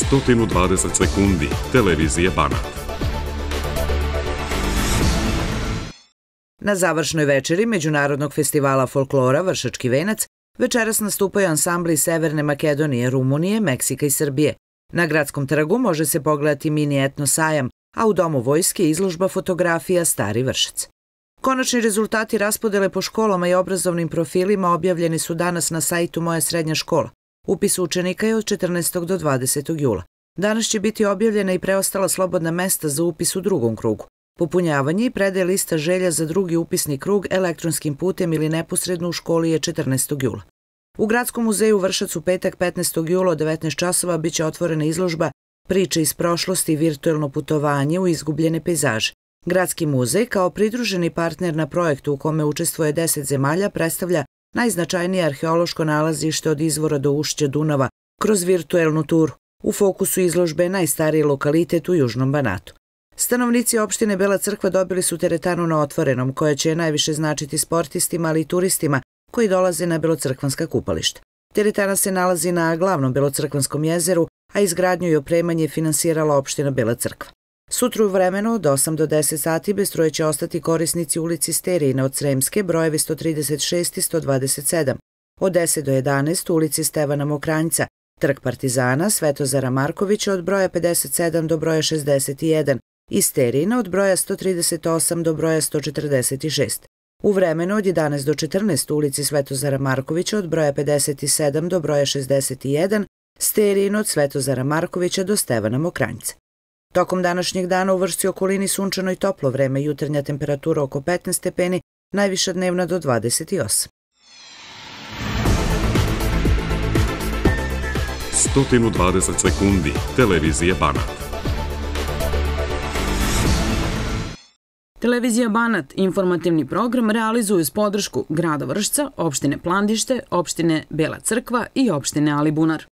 120 sekundi televizije Banat. Na završnoj večeri Međunarodnog festivala folklora Vršački venac večeras nastupaju ansambli Severne Makedonije, Rumunije, Meksika i Srbije. Na gradskom trgu može se pogledati mini etno sajam, a u Domu vojske izložba fotografija Stari Vršac. Konačni rezultati raspodele po školama i obrazovnim profilima objavljeni su danas na sajtu Moja srednja škola. Upis učenika je od 14. do 20. jula. Danas će biti objavljena i preostala slobodna mesta za upis u drugom krugu. Popunjavanje i predaje lista želja za drugi upisni krug elektronskim putem ili neposredno u školi je 14. jula. U Gradskom muzeju Vršac u petak 15. jula od 19 časova biće otvorena izložba Priče iz prošlosti i virtuelno putovanje u izgubljene pejzaže. Gradski muzej, kao pridruženi partner na projektu u kome učestvuje 10 zemalja, predstavlja najznačajnije arheološko nalazište od izvora do ušća Dunava kroz virtuelnu turu. U fokusu izložbe je najstariji lokalitet u Južnom Banatu. Stanovnici opštine Bela Crkva dobili su teretanu na otvorenom, koja će najviše značiti sportistima, ali i turistima koji dolaze na belocrkvanska kupališta. Teretana se nalazi na glavnom Belocrkvanskom jezeru, a izgradnju i opremanje finansirala opština Bela Crkva. Sutra u vremenu od 8 do 10 sati bez struje će ostati korisnici ulici Sterijine od Sremske, brojevi 136 i 127. Od 10 do 11 ulici Stevana Mokranjca, Trg Partizana, Svetozara Markovića od broja 57 do broja 61 i Sterijina od broja 138 do broja 146. U vremenu od 11 do 14 ulici Svetozara Markovića od broja 57 do broja 61, Sterijin od Svetozara Markovića do Stevana Mokranjca. Tokom današnjeg dana u Vršci okolini sunčano i toplo vreme, jutarnja temperatura oko 15 stepeni, najviša dnevna do 28. 120 sekundi televizije Banat. Televizija Banat informativni program realizuje uz podršku grada Vršca, opštine Plandište, opštine Bela Crkva i opštine Alibunar.